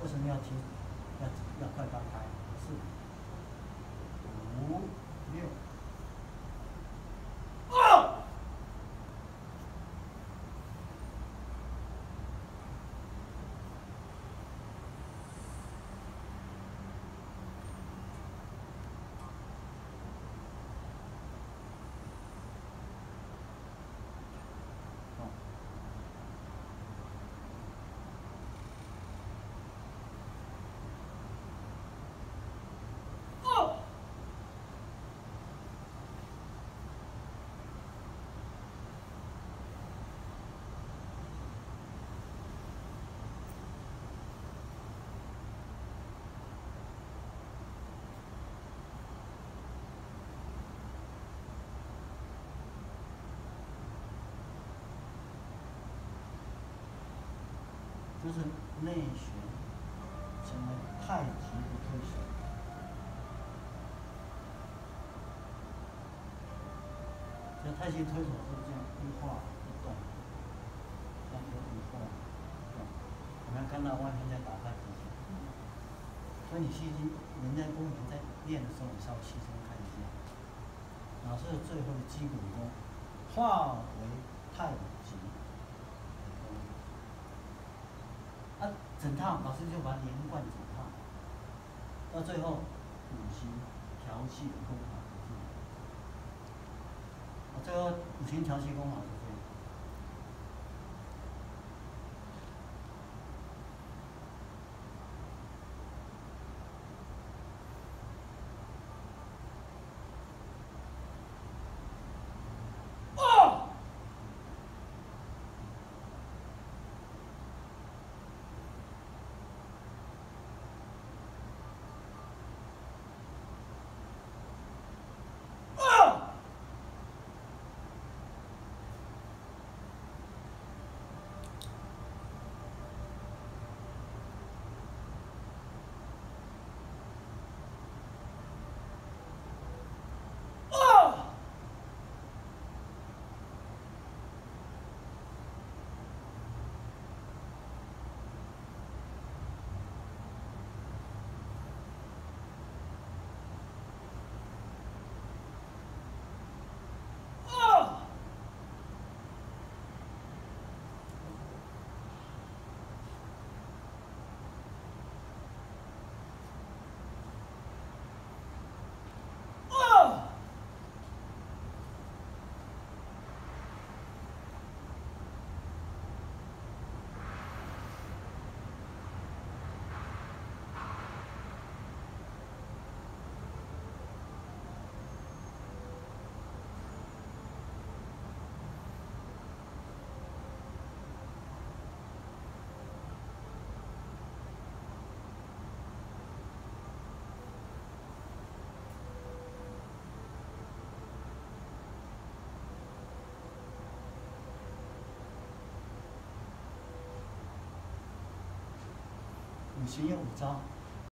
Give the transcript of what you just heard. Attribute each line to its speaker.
Speaker 1: 什么要停？要快放开？4、5、6。就是内旋成为太极的推手。这太极推手是这样一画一动，这样一画一动。我们看到外面在打太极拳，所以你细心，人家功夫在练的时候，你稍微细心看一下。老师的最后的基本功，化为太极。整套老师就把它连贯整套，到最后5行调气的功法是这样。最后5行调气功法是这样。5行有5招。